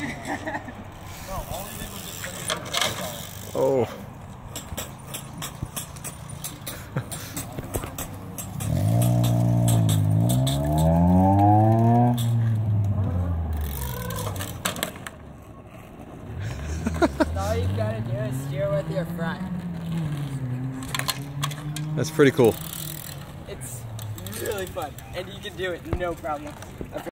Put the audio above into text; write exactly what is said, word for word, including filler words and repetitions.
Oh. All you gotta do is steer with your front. That's pretty cool. It's really fun, and you can do it no problem.